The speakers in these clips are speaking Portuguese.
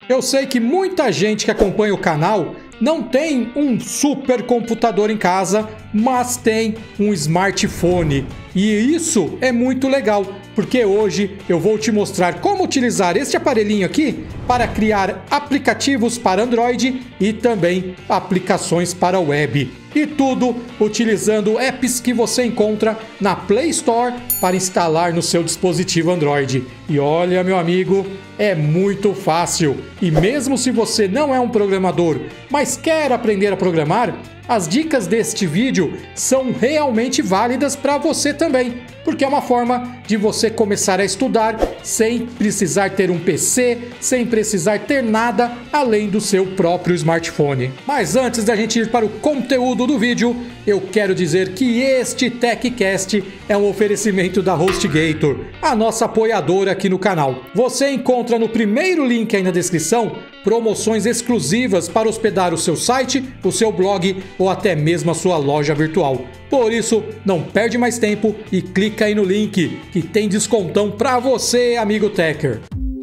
Eu sei que muita gente que acompanha o canal não tem um supercomputador em casa, mas tem um smartphone. E isso é muito legal, porque hoje eu vou te mostrar como utilizar este aparelhinho aqui para criar aplicativos para Android e também aplicações para web. E tudo utilizando apps que você encontra na Play Store para instalar no seu dispositivo Android. E olha, meu amigo, é muito fácil. E mesmo se você não é um programador, mas quer aprender a programar, as dicas deste vídeo são realmente válidas para você também, porque é uma forma de você começar a estudar sem precisar ter um PC, sem precisar ter nada além do seu próprio smartphone. Mas antes da gente ir para o conteúdo do vídeo, eu quero dizer que este TechCast é um oferecimento da HostGator, a nossa apoiadora aqui no canal. Você encontra no primeiro link aí na descrição promoções exclusivas para hospedar o seu site, o seu blog ou até mesmo a sua loja virtual. Por isso, não perde mais tempo e clica aí no link que tem descontão para você, amigo Techer.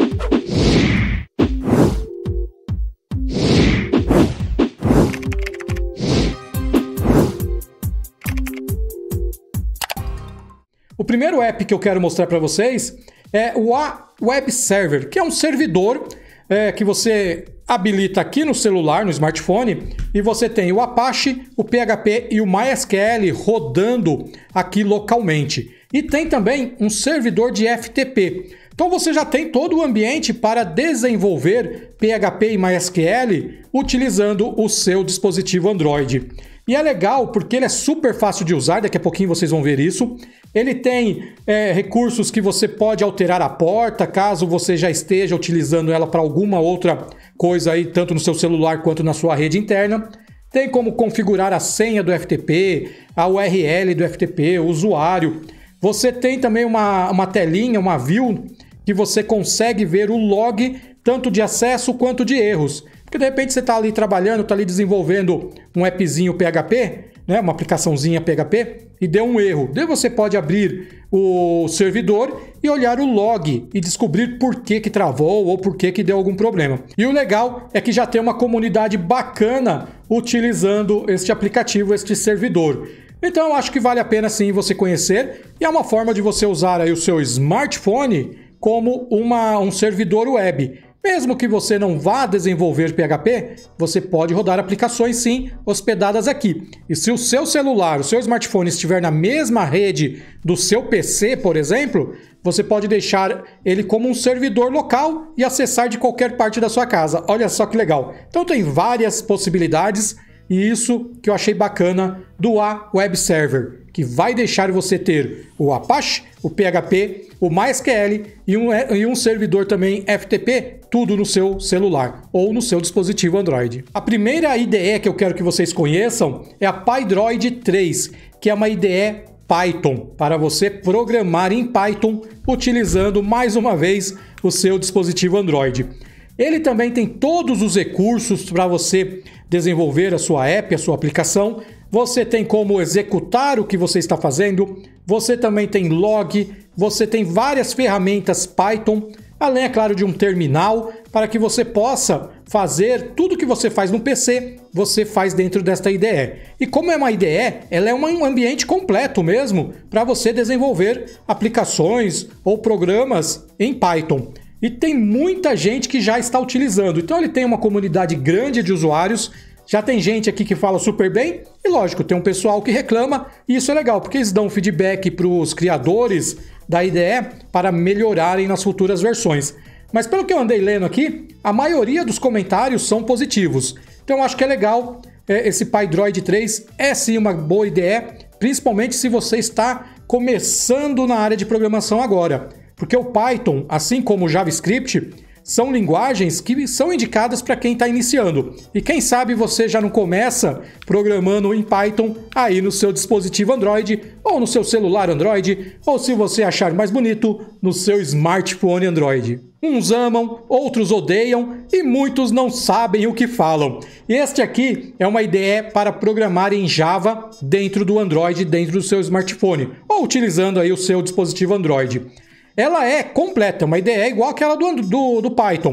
O primeiro app que eu quero mostrar para vocês é o Web Server, que é um servidor que você habilita aqui no celular, no smartphone, e você tem o Apache, o PHP e o MySQL rodando aqui localmente. E tem também um servidor de FTP. Então você já tem todo o ambiente para desenvolver PHP e MySQL utilizando o seu dispositivo Android. E é legal porque ele é super fácil de usar, daqui a pouquinho vocês vão ver isso. Ele tem recursos que você pode alterar a porta, caso você já esteja utilizando ela para alguma outra coisa aí, tanto no seu celular quanto na sua rede interna. Tem como configurar a senha do FTP, a URL do FTP, o usuário. Você tem também uma telinha, uma view, que você consegue ver o log tanto de acesso quanto de erros. Porque de repente você está ali trabalhando, está ali desenvolvendo um appzinho PHP, né, uma aplicaçãozinha PHP, e deu um erro. Daí você pode abrir o servidor e olhar o log e descobrir por que travou ou por que deu algum problema. E o legal é que já tem uma comunidade bacana utilizando este aplicativo, este servidor. Então eu acho que vale a pena sim você conhecer, e é uma forma de você usar aí o seu smartphone como um servidor web. Mesmo que você não vá desenvolver PHP, você pode rodar aplicações sim, hospedadas aqui. E se o seu celular, o seu smartphone estiver na mesma rede do seu PC, por exemplo, você pode deixar ele como um servidor local e acessar de qualquer parte da sua casa. Olha só que legal. Então tem várias possibilidades, e isso que eu achei bacana do Web Server, que vai deixar você ter o Apache, o PHP, o MySQL e um servidor também FTP, tudo no seu celular ou no seu dispositivo Android. A primeira IDE que eu quero que vocês conheçam é a PyDroid 3, que é uma IDE Python, para você programar em Python utilizando mais uma vez o seu dispositivo Android. Ele também tem todos os recursos para você desenvolver a sua app, a sua aplicação. Você tem como executar o que você está fazendo. Você também tem log. Você tem várias ferramentas Python, além, é claro, de um terminal, para que você possa fazer tudo que você faz no PC, você faz dentro desta IDE. E como é uma IDE, ela é um ambiente completo mesmo para você desenvolver aplicações ou programas em Python. E tem muita gente que já está utilizando. Então ele tem uma comunidade grande de usuários. Já tem gente aqui que fala super bem. E lógico, tem um pessoal que reclama. E isso é legal, porque eles dão feedback para os criadores da IDE para melhorarem nas futuras versões. Mas pelo que eu andei lendo aqui, a maioria dos comentários são positivos. Então eu acho que é legal. Esse PyDroid 3 é sim uma boa IDE, principalmente se você está começando na área de programação agora. Porque o Python, assim como o JavaScript, são linguagens que são indicadas para quem está iniciando. E quem sabe você já não começa programando em Python aí no seu dispositivo Android, ou no seu celular Android, ou se você achar mais bonito, no seu smartphone Android. Uns amam, outros odeiam e muitos não sabem o que falam. Este aqui é uma IDE para programar em Java dentro do Android, dentro do seu smartphone, ou utilizando aí o seu dispositivo Android. Ela é completa, uma IDE igual àquela do Python.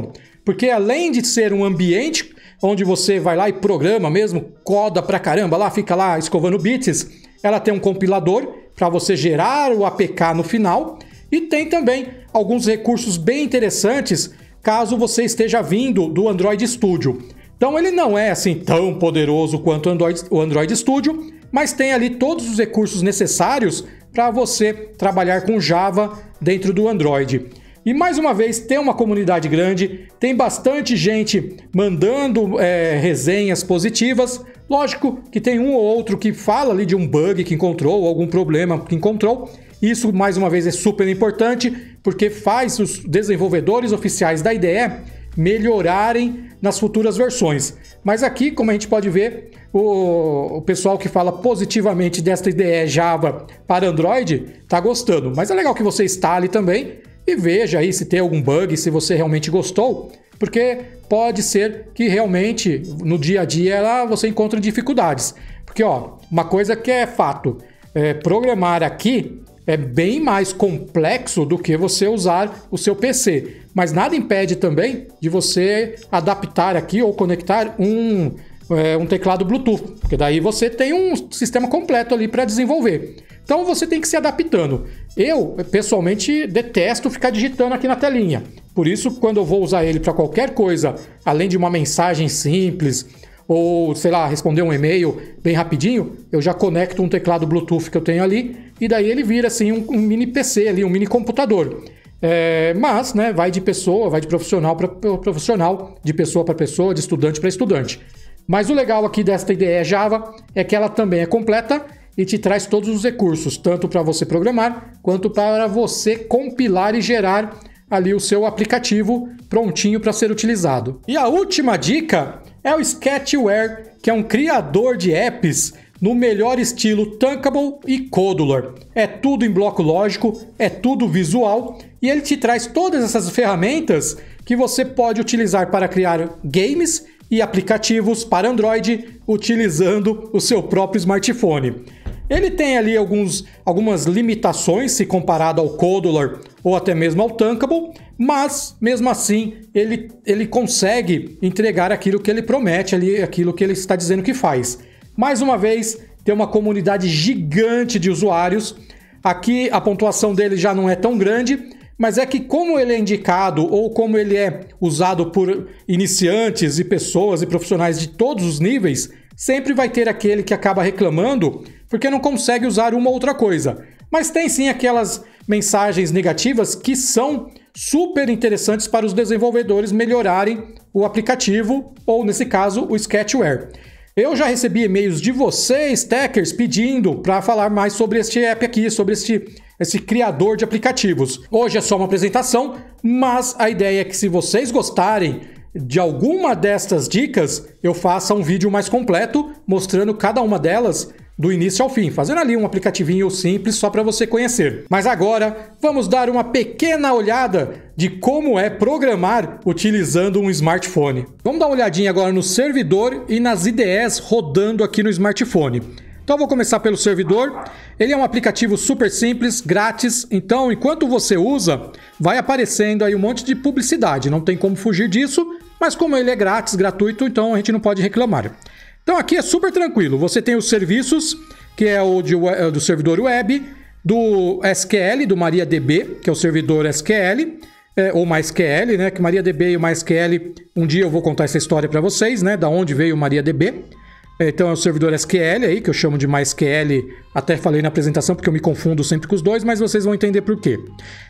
porque além de ser um ambiente onde você vai lá e programa mesmo, coda pra caramba lá, fica lá escovando bits, ela tem um compilador para você gerar o APK no final e tem também alguns recursos bem interessantes caso você esteja vindo do Android Studio. Então ele não é assim tão poderoso quanto o Android Studio, mas tem ali todos os recursos necessários para você trabalhar com Java dentro do Android. E mais uma vez, tem uma comunidade grande, tem bastante gente mandando resenhas positivas. Lógico que tem um ou outro que fala ali de um bug que encontrou, ou algum problema que encontrou. Isso, mais uma vez, é super importante, porque faz os desenvolvedores oficiais da IDE melhorarem nas futuras versões. Mas aqui, como a gente pode ver, o pessoal que fala positivamente desta IDE Java para Android está gostando. Mas é legal que você instale também e veja aí se tem algum bug, se você realmente gostou, porque pode ser que realmente no dia a dia você encontre dificuldades. Porque uma coisa que é fato, programar aqui é bem mais complexo do que você usar o seu PC. Mas nada impede também de você adaptar aqui ou conectar um teclado Bluetooth, porque daí você tem um sistema completo ali para desenvolver. Então você tem que se adaptando. Eu, pessoalmente, detesto ficar digitando aqui na telinha. Por isso, quando eu vou usar ele para qualquer coisa, além de uma mensagem simples, ou, sei lá, responder um e-mail bem rapidinho, eu já conecto um teclado Bluetooth que eu tenho ali, e daí ele vira assim um mini PC ali, um mini computador. Mas, né, vai de pessoa, vai de profissional para profissional, de pessoa para pessoa, de estudante para estudante. Mas o legal aqui desta IDE Java é que ela também é completa e te traz todos os recursos, tanto para você programar, quanto para você compilar e gerar ali o seu aplicativo prontinho para ser utilizado. E a última dica é o Sketchware, que é um criador de apps no melhor estilo Thunkable e Codular. É tudo em bloco lógico, é tudo visual, e ele te traz todas essas ferramentas que você pode utilizar para criar games e aplicativos para Android utilizando o seu próprio smartphone. Ele tem ali algumas limitações se comparado ao Codular ou até mesmo ao Thunkable, mas mesmo assim ele consegue entregar aquilo que ele promete ali, aquilo que ele está dizendo que faz. Mais uma vez, tem uma comunidade gigante de usuários. Aqui a pontuação dele já não é tão grande, mas é que como ele é indicado ou como ele é usado por iniciantes e pessoas e profissionais de todos os níveis, sempre vai ter aquele que acaba reclamando porque não consegue usar uma outra coisa. Mas tem sim aquelas mensagens negativas que são super interessantes para os desenvolvedores melhorarem o aplicativo ou, nesse caso, o Sketchware. Eu já recebi e-mails de vocês, techers, pedindo para falar mais sobre este app aqui, sobre esse criador de aplicativos. Hoje é só uma apresentação, mas a ideia é que se vocês gostarem de alguma destas dicas, eu faça um vídeo mais completo mostrando cada uma delas do início ao fim, fazendo ali um aplicativinho simples só para você conhecer. Mas agora vamos dar uma pequena olhada de como é programar utilizando um smartphone. Vamos dar uma olhadinha agora no servidor e nas IDEs rodando aqui no smartphone. Então eu vou começar pelo servidor. Ele é um aplicativo super simples, grátis, então enquanto você usa, vai aparecendo aí um monte de publicidade, não tem como fugir disso, mas como ele é grátis, gratuito, então a gente não pode reclamar. Então aqui é super tranquilo, você tem os serviços, que é o do servidor web, do SQL, do MariaDB, que é o servidor SQL, ou MySQL, né? Que MariaDB e o MySQL, um dia eu vou contar essa história para vocês, né? Da onde veio o MariaDB. Então é o servidor SQL aí, que eu chamo de MySQL, até falei na apresentação porque eu me confundo sempre com os dois, mas vocês vão entender por quê.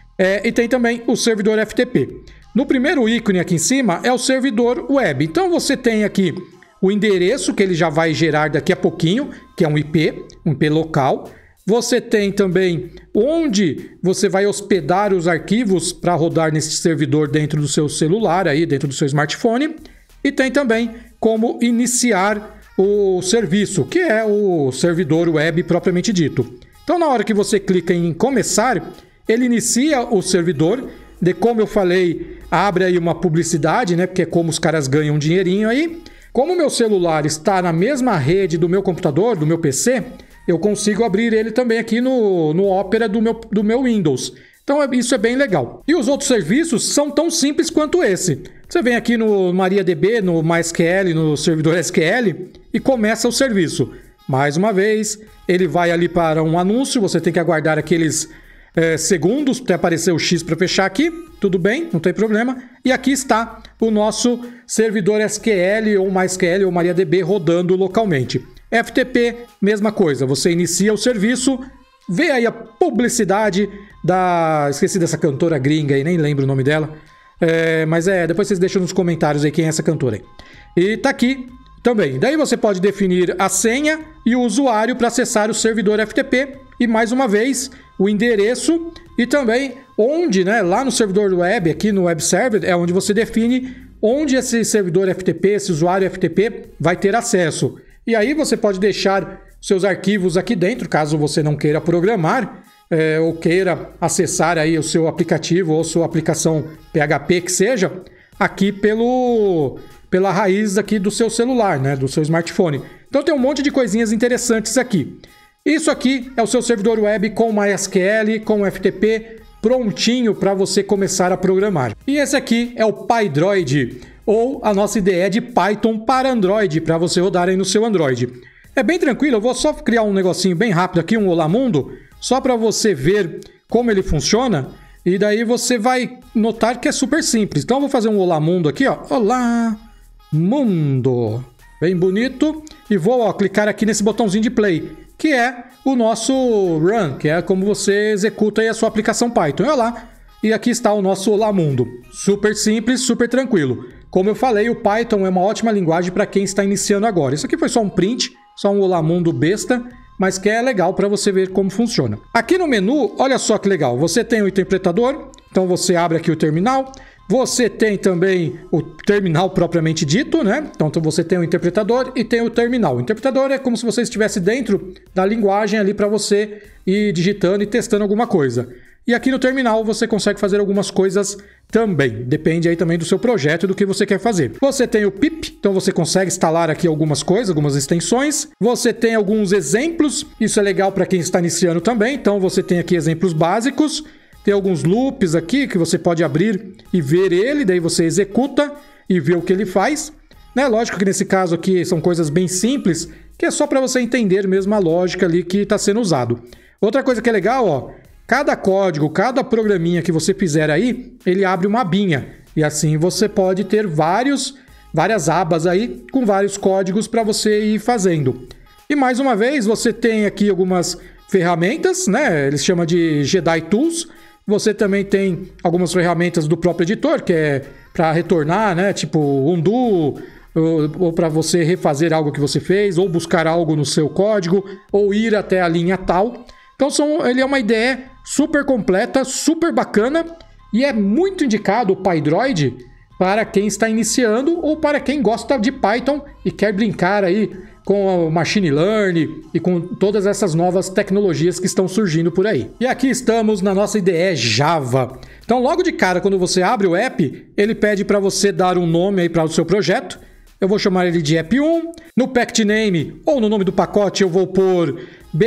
E tem também o servidor FTP. No primeiro ícone aqui em cima é o servidor web. Então você tem aqui o endereço que ele já vai gerar daqui a pouquinho, que é um IP local. Você tem também onde você vai hospedar os arquivos para rodar nesse servidor dentro do seu celular, aí dentro do seu smartphone. E tem também como iniciar o serviço, que é o servidor web propriamente dito. Então, na hora que você clica em começar, ele inicia o servidor. De como eu falei, abre aí uma publicidade, né? Porque é como os caras ganham um dinheirinho aí. Como o meu celular está na mesma rede do meu computador, do meu PC, eu consigo abrir ele também aqui no Opera do meu Windows. Então isso é bem legal. E os outros serviços são tão simples quanto esse. Você vem aqui no MariaDB, no MySQL, no servidor SQL e começa o serviço. Mais uma vez, ele vai ali para um anúncio, você tem que aguardar aqueles segundos até aparecer o X para fechar aqui. Tudo bem, não tem problema. E aqui está o nosso servidor SQL ou MySQL ou MariaDB rodando localmente. FTP, mesma coisa. Você inicia o serviço, vê aí a publicidade da... Esqueci dessa cantora gringa aí, nem lembro o nome dela. Mas depois vocês deixam nos comentários aí quem é essa cantora aí. E tá aqui também. Daí você pode definir a senha e o usuário para acessar o servidor FTP. E mais uma vez, o endereço e também onde, né? Lá no servidor web, aqui no web server, é onde você define onde esse servidor FTP, esse usuário FTP vai ter acesso. E aí você pode deixar seus arquivos aqui dentro, caso você não queira programar ou queira acessar aí o seu aplicativo ou sua aplicação PHP que seja, aqui pela raiz aqui do seu celular, né, do seu smartphone. Então tem um monte de coisinhas interessantes aqui. Isso aqui é o seu servidor web com MySQL, com FTP, prontinho para você começar a programar. E esse aqui é o PyDroid, ou a nossa ideia de Python para Android, para você rodar aí no seu Android. É bem tranquilo, eu vou só criar um negocinho bem rápido aqui, um Olá Mundo, só para você ver como ele funciona, e daí você vai notar que é super simples. Então eu vou fazer um Olá Mundo aqui, ó. Olá Mundo. Bem bonito. E vou clicar aqui nesse botãozinho de play, que é o nosso run, que é como você executa aí a sua aplicação Python. Olha lá. E aqui está o nosso Olá Mundo. Super simples, super tranquilo. Como eu falei, o Python é uma ótima linguagem para quem está iniciando agora. Isso aqui foi só um print, só um Olá Mundo besta, mas que é legal para você ver como funciona. Aqui no menu, olha só que legal. Você tem o interpretador, então você abre aqui o terminal. Você tem também o terminal propriamente dito, né? Então você tem o interpretador e tem o terminal. O interpretador é como se você estivesse dentro da linguagem ali para você ir digitando e testando alguma coisa. E aqui no terminal você consegue fazer algumas coisas também. Depende aí também do seu projeto e do que você quer fazer. Você tem o pip, então você consegue instalar aqui algumas coisas, algumas extensões. Você tem alguns exemplos, isso é legal para quem está iniciando também. Então você tem aqui exemplos básicos. Tem alguns loops aqui que você pode abrir e ver ele, daí você executa e vê o que ele faz. Né? Lógico que nesse caso aqui são coisas bem simples, que é só para você entender mesmo a lógica ali que está sendo usado. Outra coisa que é legal, ó, cada código, cada programinha que você fizer aí, ele abre uma abinha. E assim você pode ter várias abas aí com vários códigos para você ir fazendo. E mais uma vez, você tem aqui algumas ferramentas, né? Eles chamam de Jedi Tools. Você também tem algumas ferramentas do próprio editor, que é para retornar, né? Tipo undo, ou para você refazer algo que você fez, ou buscar algo no seu código, ou ir até a linha tal. Então ele é uma ideia super completa, super bacana, e é muito indicado o PyDroid para quem está iniciando ou para quem gosta de Python e quer brincar aí com o Machine Learning e com todas essas novas tecnologias que estão surgindo por aí. E aqui estamos na nossa IDE Java. Então logo de cara, quando você abre o app, ele pede para você dar um nome aí para o seu projeto. Eu vou chamar ele de app1. No package name ou no nome do pacote eu vou pôr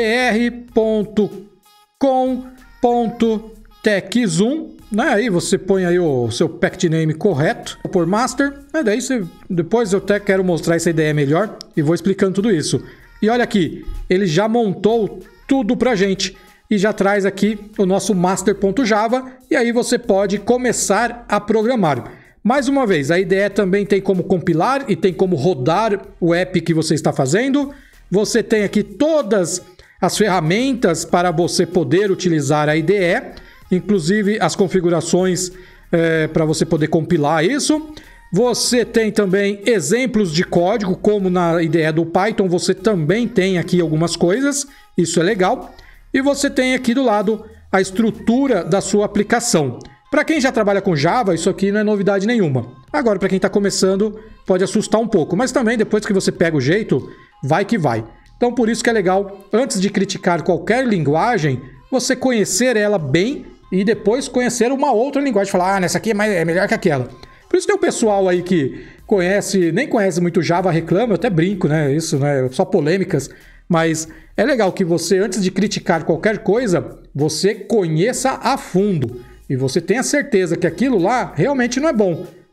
br.com.techzoom, né? Aí você põe aí o seu package name correto, vou pôr master, daí depois eu até quero mostrar essa ideia melhor e vou explicando tudo isso. E olha aqui, ele já montou tudo pra gente e já traz aqui o nosso master.java e aí você pode começar a programar. Mais uma vez, a ideia também tem como compilar e tem como rodar o app que você está fazendo. Você tem aqui todas as ferramentas para você poder utilizar a IDE, inclusive as configurações para você poder compilar isso. Você tem também exemplos de código, como na IDE do Python, você também tem aqui algumas coisas, isso é legal. E você tem aqui do lado a estrutura da sua aplicação. Para quem já trabalha com Java, isso aqui não é novidade nenhuma. Agora, para quem está começando, pode assustar um pouco, mas também depois que você pega o jeito, vai que vai. Então, por isso que é legal, antes de criticar qualquer linguagem, você conhecer ela bem e depois conhecer uma outra linguagem. Falar, nessa aqui é melhor que aquela. Por isso tem um pessoal aí que nem conhece muito Java, reclama, eu até brinco, né? Isso, né? Só polêmicas. Mas é legal que você, antes de criticar qualquer coisa, você conheça a fundo. E você tenha certeza que aquilo lá realmente não é bom.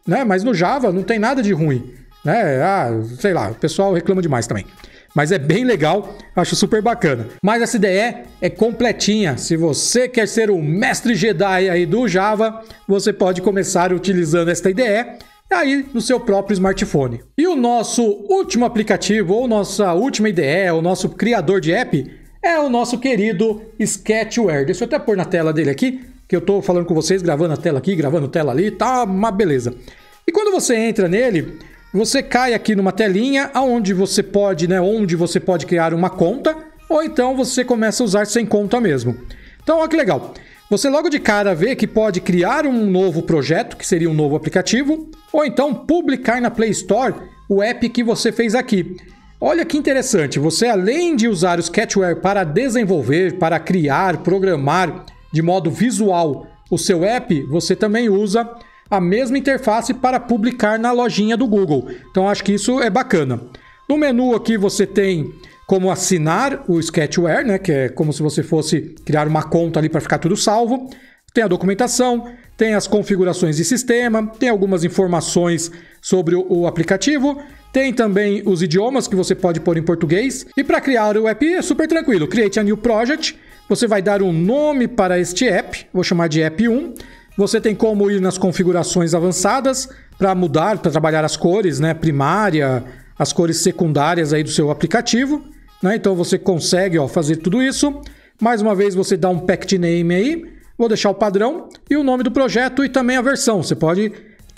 né? Mas no Java não tem nada de ruim, né? Sei lá, o pessoal reclama demais também. Mas é bem legal, acho super bacana. Mas essa IDE é completinha. Se você quer ser o mestre Jedi aí do Java, você pode começar utilizando esta IDE aí no seu próprio smartphone. E o nosso último aplicativo, ou nossa última IDE, o nosso criador de app, é o nosso querido Sketchware. Deixa eu até pôr na tela dele aqui, que eu tô falando com vocês, gravando a tela aqui, gravando a tela ali, tá uma beleza. E quando você entra nele, você cai aqui numa telinha onde você pode, onde você pode criar uma conta, ou então você começa a usar sem conta mesmo. Então, olha que legal. Você logo de cara vê que pode criar um novo projeto, que seria um novo aplicativo, ou então publicar na Play Store o app que você fez aqui. Olha que interessante, você além de usar o Sketchware para desenvolver, para criar, programar de modo visual o seu app, você também usa a mesma interface para publicar na lojinha do Google. Então acho que isso é bacana. No menu aqui você tem como assinar o Sketchware, né, que é como se você fosse criar uma conta ali para ficar tudo salvo. Tem a documentação, tem as configurações de sistema, tem algumas informações sobre o aplicativo, tem também os idiomas que você pode pôr em português. E para criar o app é super tranquilo. Create a new project, você vai dar um nome para este app, vou chamar de app 1. Você tem como ir nas configurações avançadas para mudar, para trabalhar as cores, né, primária, as cores secundárias aí do seu aplicativo, né? Então você consegue fazer tudo isso. Mais uma vez você dá um package name aí, vou deixar o padrão e o nome do projeto e também a versão. Você pode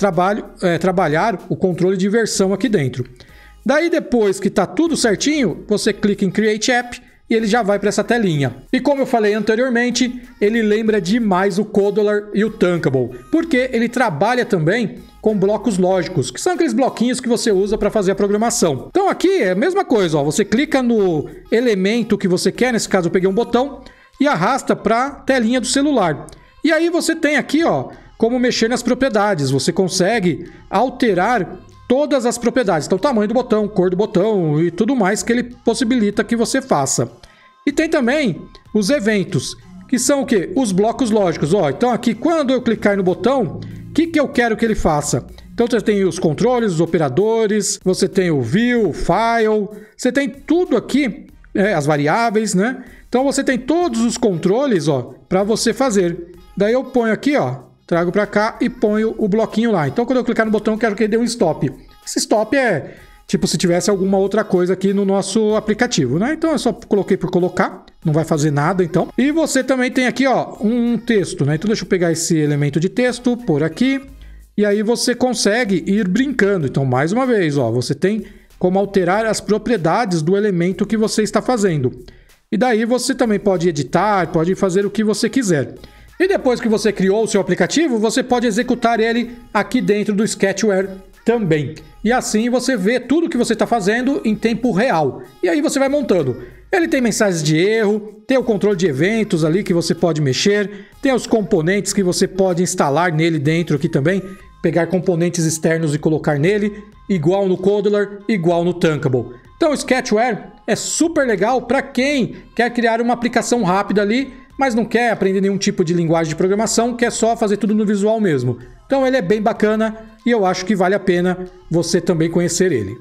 trabalhar o controle de versão aqui dentro. Daí depois que está tudo certinho, você clica em Create App e ele já vai para essa telinha. E como eu falei anteriormente, ele lembra demais o Codler e o Thunkable, porque ele trabalha também com blocos lógicos, que são aqueles bloquinhos que você usa para fazer a programação. Então aqui é a mesma coisa, você clica no elemento que você quer, nesse caso eu peguei um botão, e arrasta para a telinha do celular. E aí você tem aqui como mexer nas propriedades, você consegue alterar todas as propriedades, então o tamanho do botão, cor do botão e tudo mais que ele possibilita que você faça. E tem também os eventos, que são o quê? Os blocos lógicos. Então aqui quando eu clicar no botão, o que eu quero que ele faça? Então você tem os controles, os operadores, você tem o view, o file, você tem tudo aqui, as variáveis, né? Então você tem todos os controles para você fazer. Daí eu ponho aqui, trago para cá e ponho o bloquinho lá. Então, quando eu clicar no botão, eu quero que ele dê um stop. Esse stop é tipo se tivesse alguma outra coisa aqui no nosso aplicativo, né? Então, eu só coloquei por colocar, não vai fazer nada, então. E você também tem aqui, um texto, né? Então, deixa eu pegar esse elemento de texto, por aqui, e aí você consegue ir brincando. Então, mais uma vez, você tem como alterar as propriedades do elemento que você está fazendo. E daí você também pode editar, pode fazer o que você quiser. E depois que você criou o seu aplicativo, você pode executar ele aqui dentro do Sketchware também. E assim você vê tudo que você está fazendo em tempo real. E aí você vai montando. Ele tem mensagens de erro, tem o controle de eventos ali que você pode mexer, tem os componentes que você pode instalar nele dentro aqui também, pegar componentes externos e colocar nele, igual no Codler, igual no Thunkable. Então o Sketchware é super legal para quem quer criar uma aplicação rápida ali, mas não quer aprender nenhum tipo de linguagem de programação, quer só fazer tudo no visual mesmo. Então ele é bem bacana e eu acho que vale a pena você também conhecer ele.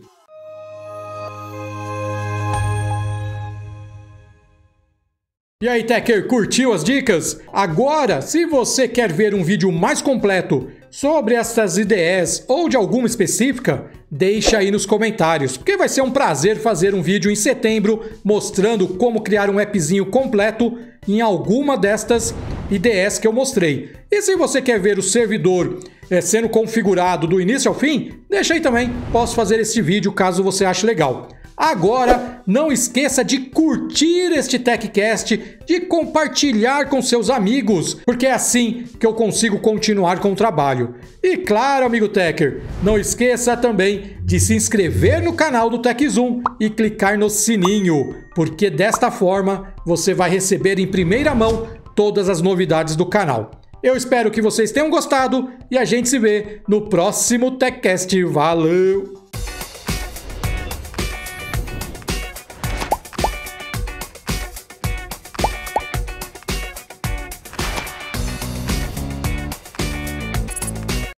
E aí, Techer, curtiu as dicas? Agora, se você quer ver um vídeo mais completo sobre essas IDEs ou de alguma específica, deixa aí nos comentários, porque vai ser um prazer fazer um vídeo em setembro mostrando como criar um appzinho completo em alguma destas IDEs que eu mostrei. E se você quer ver o servidor sendo configurado do início ao fim, deixa aí também, posso fazer este vídeo caso você ache legal. Agora, não esqueça de curtir este TechCast, de compartilhar com seus amigos, porque é assim que eu consigo continuar com o trabalho. E claro, amigo Techer, não esqueça também de se inscrever no canal do TechZoom e clicar no sininho, porque desta forma você vai receber em primeira mão todas as novidades do canal. Eu espero que vocês tenham gostado e a gente se vê no próximo TechCast. Valeu!